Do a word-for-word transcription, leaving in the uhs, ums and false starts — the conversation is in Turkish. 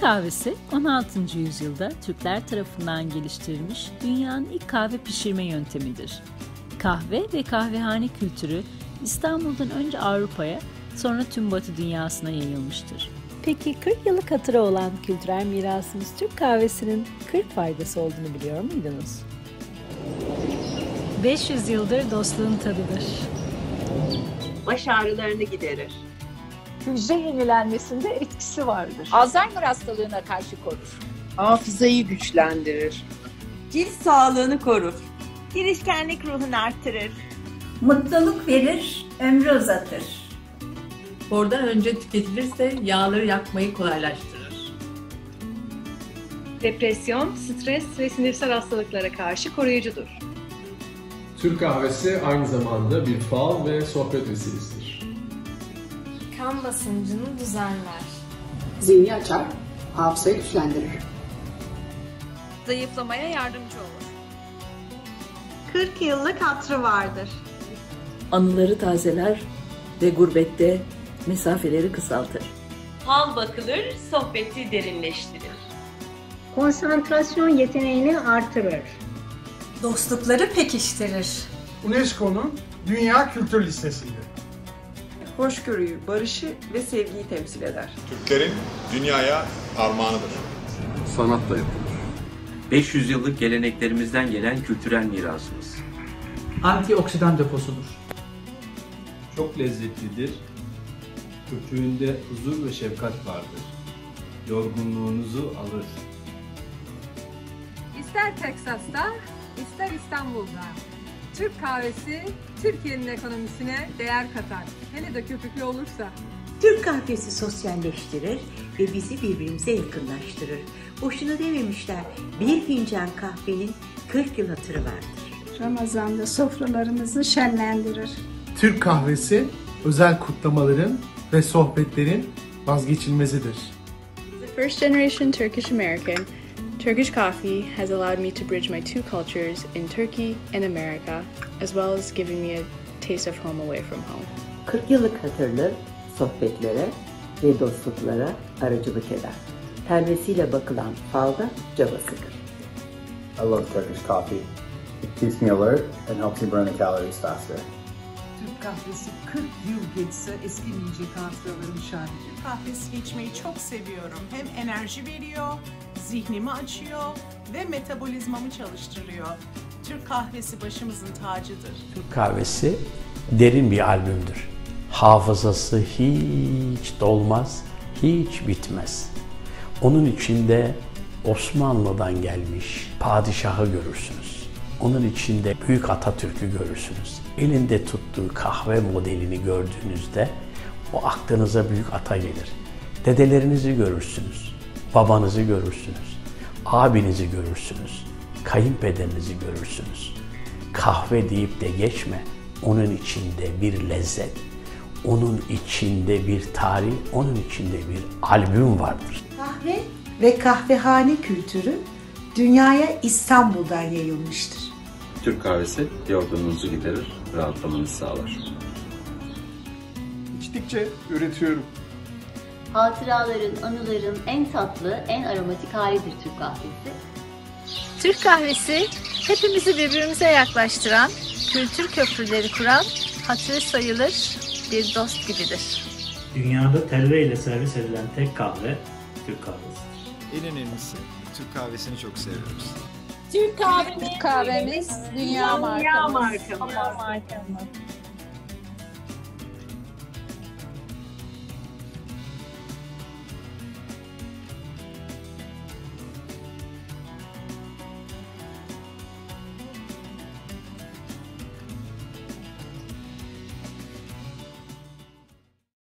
kahvesi on altıncı yüzyılda Türkler tarafından geliştirilmiş dünyanın ilk kahve pişirme yöntemidir. Kahve ve kahvehane kültürü İstanbul'dan önce Avrupa'ya, sonra tüm Batı dünyasına yayılmıştır. Peki kırk yıllık hatırı olan kültürel mirasımız Türk kahvesinin kırk faydası olduğunu biliyor muydunuz? beş yüz yıldır dostluğun tadıdır. Baş ağrılarını giderir. Hücre yenilenmesinde etkisi vardır. Alzheimer hastalığına karşı korur. Hafızayı güçlendirir. Cilt sağlığını korur. Girişkenlik ruhunu arttırır. Mutluluk verir, ömrü uzatır. Bordan önce tüketilirse yağları yakmayı kolaylaştırır. Depresyon, stres ve sinirsel hastalıklara karşı koruyucudur. Türk kahvesi aynı zamanda bir fal ve sohbet vesilesidir. Kan basıncını düzenler. Zihni açar, hafızayı güçlendirir. Zayıflamaya yardımcı olur. kırk yıllık hatırı vardır. Anıları tazeler ve gurbette mesafeleri kısaltır. Fal bakılır, sohbeti derinleştirir. Konsantrasyon yeteneğini artırır. Dostlukları pekiştirir. UNESCO'nun Dünya Kültür Listesi'nde. Hoşgörüyü, barışı ve sevgiyi temsil eder. Türklerin dünyaya armağanıdır. Sanatla yapılır. beş yüz yıllık geleneklerimizden gelen kültürel mirasımız. Antioksidan deposudur. Çok lezzetlidir. Köpüğünde huzur ve şefkat vardır. Yorgunluğunuzu alır. İster Teksas'ta, ister İstanbul'da. Türk kahvesi Türkiye'nin ekonomisine değer katar. Hele de köpüklü olursa. Türk kahvesi sosyalleştirir ve bizi birbirimize yakınlaştırır. Boşuna dememişler, bir fincan kahvenin kırk yıl hatırı vardır. Ramazan'da sofralarımızı şenlendirir. Türk kahvesi özel kutlamaların ve sohbetlerin vazgeçilmezidir. As a first generation Turkish American, Turkish coffee has allowed me to bridge my two cultures in Turkey and America, as well as giving me a taste of home away from home. kırk yıllık hatırlı sohbetlere ve dostluklara aracılık eder. Telvesiyle bakılan falda cabasıdır. I love Turkish coffee. It keeps me alert and helps me burn the calories faster. Türk kahvesi kırk yıl geçse eskimeyecek hatıraların şahidi. Kahvesi içmeyi çok seviyorum. Hem enerji veriyor, zihnimi açıyor ve metabolizmamı çalıştırıyor. Türk kahvesi başımızın tacıdır. Türk kahvesi derin bir albümdür. Hafızası hiç dolmaz, hiç bitmez. Onun içinde Osmanlı'dan gelmiş padişahı görürsünüz. Onun içinde Büyük Atatürk'ü görürsünüz. Elinde tuttuğu kahve modelini gördüğünüzde o aklınıza Büyük Ata gelir. Dedelerinizi görürsünüz, babanızı görürsünüz, abinizi görürsünüz, kayınpederinizi görürsünüz. Kahve deyip de geçme, onun içinde bir lezzet, onun içinde bir tarih, onun içinde bir albüm vardır. Kahve ve kahvehane kültürü dünyaya İstanbul'dan yayılmıştır. Türk kahvesi yorgunluğunuzu giderir, rahatlamanızı sağlar. İçtikçe üretiyorum. Hatıraların, anıların en tatlı, en aromatik halidir Türk kahvesi. Türk kahvesi hepimizi birbirimize yaklaştıran, kültür köprüleri kuran, hatırı sayılır bir dost gibidir. Dünyada telve ile servis edilen tek kahve Türk kahvesidir. En önemlisi Türk kahvesini çok seviyoruz. Türk kahvemiz, Türk kahvemiz dünya markamız. Dünya markamız. Dünya markamız.